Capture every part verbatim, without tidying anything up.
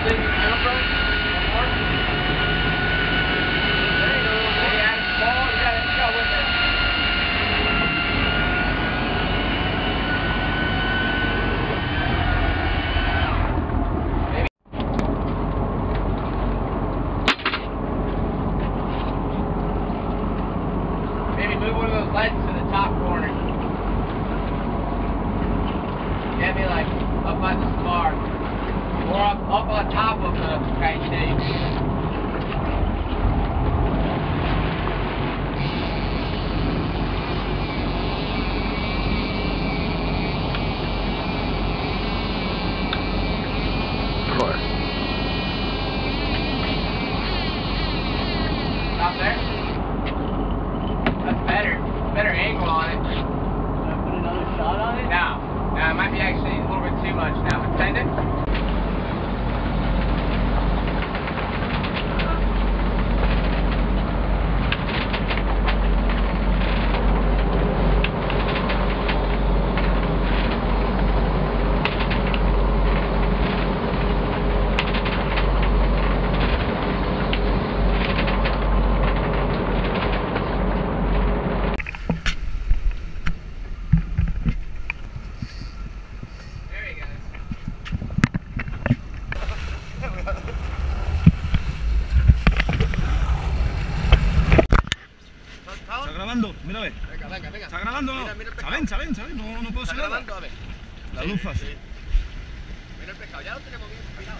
Mira, ve. Venga, venga, venga. ¿Está grabando o no? Mira, mira el pescado. ¿Saben, saben, saben? No, no puedo ¿Está hacer nada. grabando? A ver. Las Sí, lufas. sí. Mira el pescado, ya lo tenemos bien cuidado.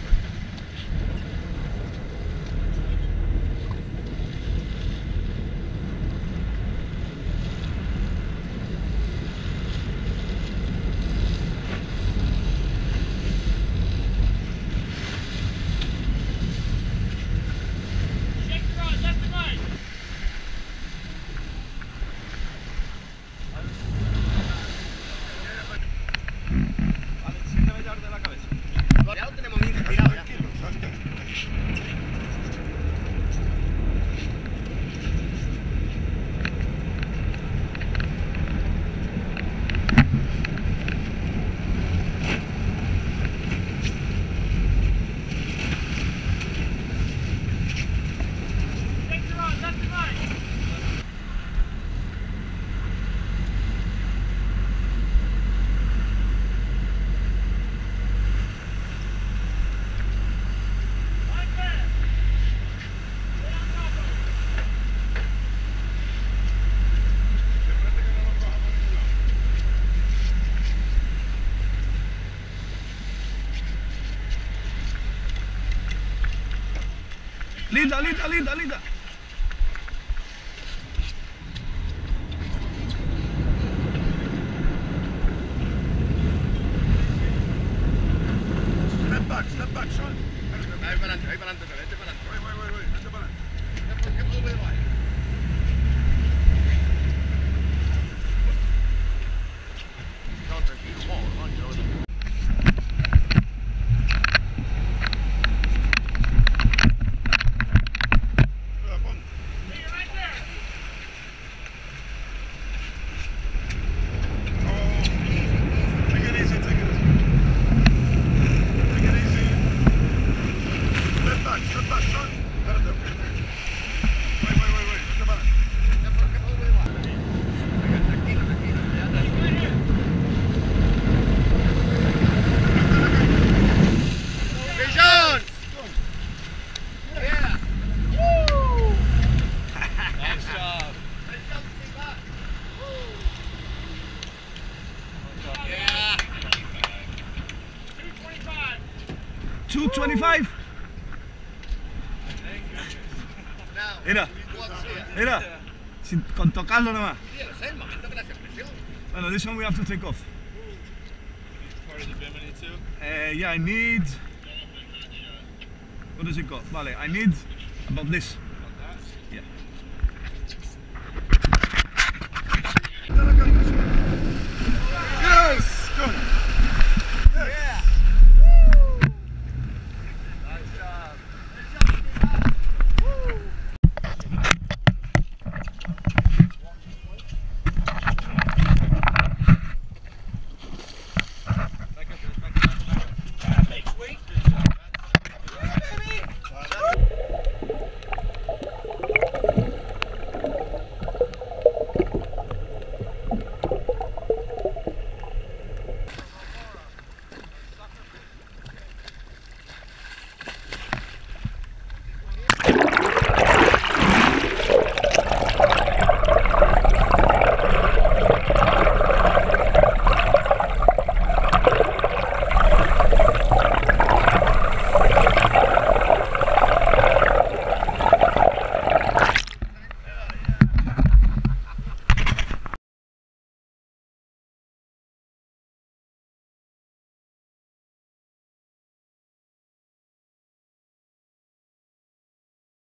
Linda, linda, linda, linda. Step back, step back, Sean. Ahí para adelante, ahí para adelante, vete para adelante. Voy, voy, voy, voy, vete para adelante. ¿Qué puedo ver ahí? No, tranquilo, vamos, vamos, yo lo veo. two twenty-five. Mira, mira, sin, con tocarlo nada más. Bueno, this one we have to take off. Part of the bimini too? Uh, yeah, I need. What does it got? Vale, I need about this.